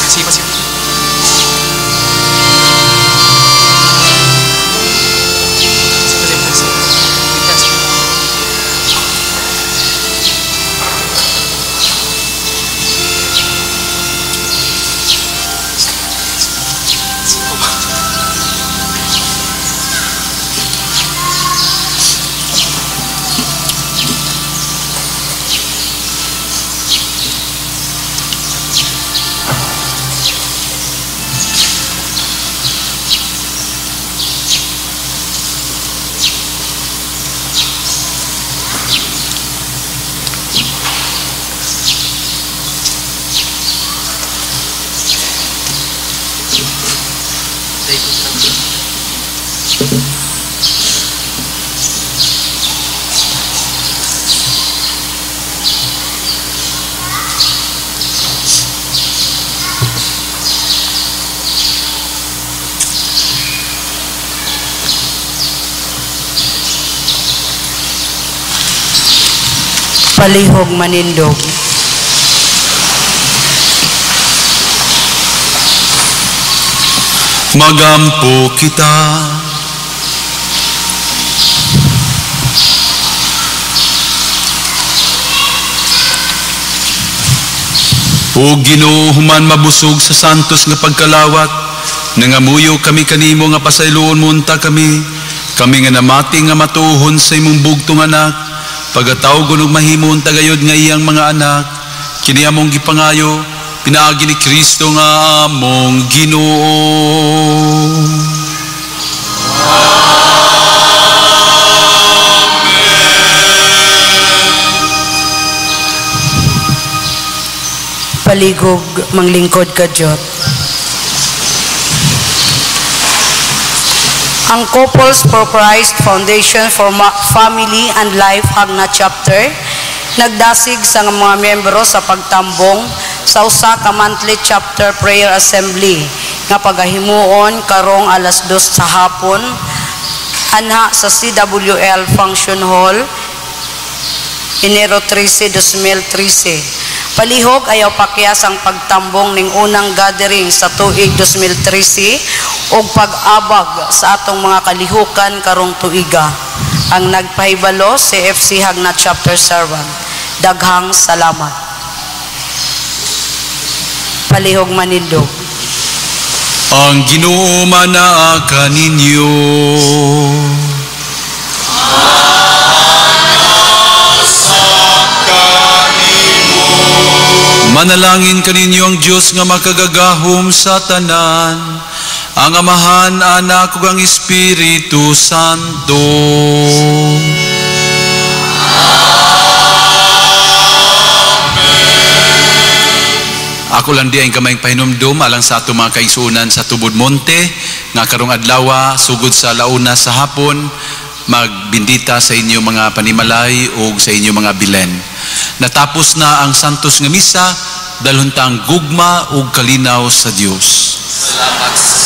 Palihog manindog. Magampo kita. O Ginoo, human mabusog sa Santos nga pagkalawat, nangamuyo kami kanimo nga pasayloon munta kami nga namati nga matuhon sa imong bugtong anak, pagatawgon ug mahimon tagayod nga iyang mga anak, kini among gipangayo, pinaagi ni Kristo nga among Ginoo. Paligog manglingkod ka Diyot. Ang Couples for Christ Foundation for Family and Life Hagna Chapter nagdasig sa mga miyembro sa pagtambong sa usa ka monthly chapter prayer assembly nga pagahimuon karong alas 2 sa hapon anha sa CWL Function Hall Enero 13, 2013. Palihog ayaw pakyas ang pagtambong ning unang gathering sa tuig 2013 ug pag-abag sa atong mga kalihukan karong tuiga. Ang nagpahibalo si FC Hagna Chapter Servant. Daghang salamat. Palihog manindog. Ang Ginoo manaa kaninyo. Manalangin kaninyo ang Diyos nga makagagahom sa tanan, ang Amahan, Anak ug ang Espiritu Santo. Amen. Ako lang di ang kamayng pahinumdum alang sa ato mga kaisunan sa Tubod Monte nga karong adlaw sugod sa launa sa hapon magbindita sa inyo mga panimalay o sa inyo mga bilen. Natapos na ang Santos nga Misa, dalhon ta ang gugma ug kalinaw sa Dios. Salamat.